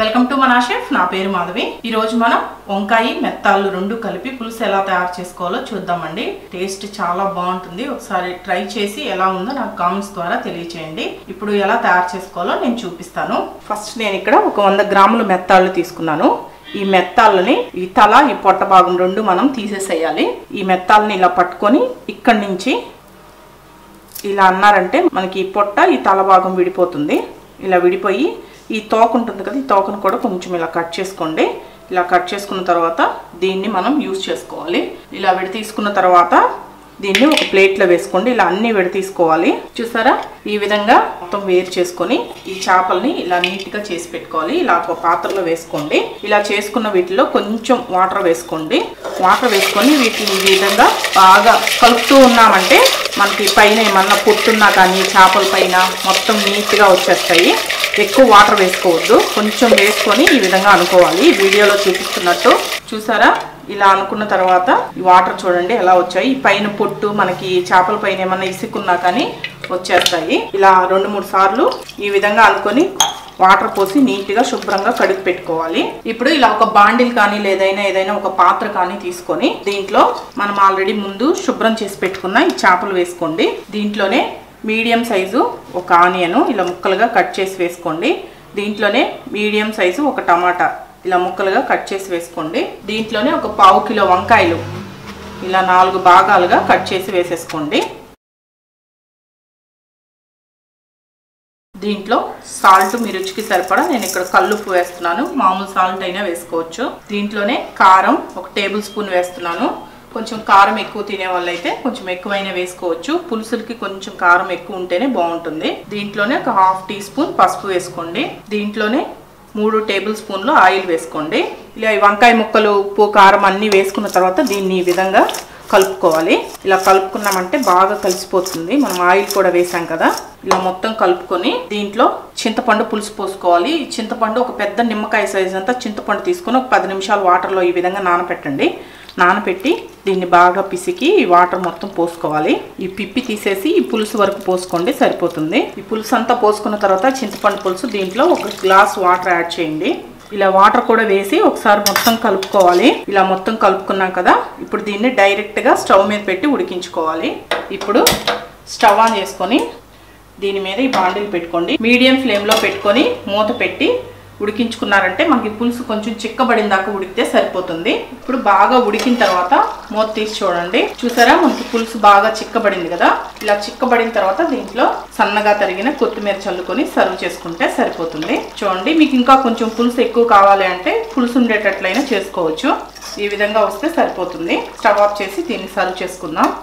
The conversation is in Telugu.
వెల్కమ్ టు మన షెఫ్. నా పేరు మాధవి. ఈ రోజు మనం వంకాయ మెత్తాలు రెండు కలిపి పులుసు ఎలా తయారు చేసుకోవాలో చూద్దామండి. టేస్ట్ చాలా బాగుంటుంది. ఒకసారి ట్రై చేసి ఎలా ఉందో నాకు కామెంట్స్ ద్వారా తెలియచేయండి. ఇప్పుడు ఎలా తయారు చేసుకోవాలో నేను చూపిస్తాను. ఫస్ట్ నేను ఇక్కడ ఒక 100 గ్రాముల మెత్తాలు తీసుకున్నాను. ఈ మెత్తాలని ఈ తల ఈ పొట్ట భాగం రెండు మనం తీసేసేయాలి. ఈ మెత్తాలని ఇలా పట్టుకొని ఇక్కడి నుంచి ఇలా అన్నారంటే మనకి ఈ పొట్ట ఈ తల భాగం విడిపోతుంది. ఇలా విడిపోయి ఈ తోక ఉంటుంది కదా, ఈ తోకను కూడా కొంచెం ఇలా కట్ చేసుకోండి. ఇలా కట్ చేసుకున్న తర్వాత దీన్ని మనం యూజ్ చేసుకోవాలి. ఇలా విడతీసుకున్న తర్వాత దీన్ని ఒక ప్లేట్లో వేసుకోండి. ఇలా అన్ని విడతీసుకోవాలి. చూసారా, ఈ విధంగా మొత్తం వేరు చేసుకొని ఈ చేపల్ని ఇలా నీట్గా చేసి పెట్టుకోవాలి. ఇలా ఒక పాత్రలో వేసుకోండి. ఇలా చేసుకున్న వీటిలో కొంచెం వాటర్ వేసుకోండి. వాటర్ వేసుకొని వీటిని ఈ విధంగా బాగా కలుపుతూ ఉన్నామంటే మనకి పైన ఏమన్నా పొట్టున్నా కానీ చేపల పైన మొత్తం నీట్గా వచ్చేస్తాయి. ఎక్కువ వాటర్ వేసుకోవద్దు, కొంచెం వేసుకొని ఈ విధంగా అనుకోవాలి. వీడియోలో చూపిస్తున్నట్టు చూసారా, ఇలా అనుకున్న తర్వాత ఈ వాటర్ చూడండి ఎలా వచ్చాయి. ఈ పైన పొట్టు మనకి చేపల పైన ఏమన్నా ఇసుకున్నా కానీ వచ్చేస్తాయి. ఇలా 2-3 సార్లు ఈ విధంగా అనుకొని వాటర్ పోసి నీట్గా శుభ్రంగా కడిగి పెట్టుకోవాలి. ఇప్పుడు ఇలా ఒక బాండిల్ కానీ ఏదైనా ఒక పాత్ర కానీ తీసుకొని దీంట్లో మనం ఆల్రెడీ ముందు శుభ్రం చేసి పెట్టుకున్న ఈ చేపలు వేసుకోండి. దీంట్లోనే మీడియం సైజు ఒక ఆనియన్ ఇలా ముక్కలుగా కట్ చేసి వేసుకోండి. దీంట్లోనే మీడియం సైజు ఒక టమాటా ఇలా ముక్కలుగా కట్ చేసి వేసుకోండి. దీంట్లోనే ఒక 1/4 కిలో వంకాయలు ఇలా 4 భాగాలుగా కట్ చేసి వేసేసుకోండి. దీంట్లో సాల్ట్ మీ రుచికి సరిపడా నేను ఇక్కడ కల్లుప్పు వేస్తున్నాను. మామూలు సాల్ట్ అయినా వేసుకోవచ్చు. దీంట్లోనే కారం 1 టేబుల్ స్పూన్ వేస్తున్నాను. కొంచెం కారం ఎక్కువ తినే వాళ్ళైతే కొంచెం ఎక్కువైనా వేసుకోవచ్చు. పులుసులకి కొంచెం కారం ఎక్కువ ఉంటేనే బాగుంటుంది. దీంట్లోనే ఒక 1/2 టీ స్పూన్ పసుపు వేసుకోండి. దీంట్లోనే 3 టేబుల్ స్పూన్లు ఆయిల్ వేసుకోండి. ఇలా ఈ వంకాయ ముక్కలు ఉప్పు కారం అన్నీ వేసుకున్న తర్వాత దీన్ని ఈ విధంగా కలుపుకోవాలి. ఇలా కలుపుకున్నామంటే బాగా కలిసిపోతుంది. మనం ఆయిల్ కూడా వేసాం కదా. ఇలా మొత్తం కలుపుకొని దీంట్లో చింతపండు పులుసు పోసుకోవాలి. చింతపండు ఒక పెద్ద నిమ్మకాయ సైజ్ అంతా చింతపండు తీసుకొని ఒక 10 నిమిషాలు వాటర్లో ఈ విధంగా నానపెట్టండి. నానపెట్టి దీన్ని బాగా పిసికి ఈ వాటర్ మొత్తం పోసుకోవాలి. ఈ పిప్పి తీసేసి ఈ పులుసు వరకు పోసుకోండి, సరిపోతుంది. ఈ పులుసు అంతా పోసుకున్న తర్వాత చింతపండు పులుసు దీంట్లో 1 గ్లాస్ వాటర్ యాడ్ చేయండి. ఇలా వాటర్ కూడా వేసి ఒకసారి మొత్తం కలుపుకోవాలి. ఇలా మొత్తం కలుపుకున్నాం కదా, ఇప్పుడు దీన్ని డైరెక్ట్గా స్టవ్ మీద పెట్టి ఉడికించుకోవాలి. ఇప్పుడు స్టవ్ ఆన్ చేసుకొని దీని మీద ఈ బాండిల్ పెట్టుకోండి. మీడియం ఫ్లేమ్లో పెట్టుకొని మూత పెట్టి ఉడికించుకున్నారంటే మనకి పులుసు కొంచెం చిక్కబడిన దాకా ఉడికితే సరిపోతుంది. ఇప్పుడు బాగా ఉడికిన తర్వాత మూత తీసి చూడండి. చూసారా, మనకి పులుసు బాగా చిక్కబడింది కదా. ఇలా చిక్కబడిన తర్వాత దీంట్లో సన్నగా తరిగిన కొత్తిమీర చల్లుకొని సర్వ్ చేసుకుంటే సరిపోతుంది. చూడండి, మీకు ఇంకా కొంచెం పులుసు ఎక్కువ కావాలి అంటే పులుసు ఉండేటట్లయినా చేసుకోవచ్చు. ఈ విధంగా వస్తే సరిపోతుంది. స్టవ్ ఆఫ్ చేసి దీన్ని సర్వ్ చేసుకుందాం.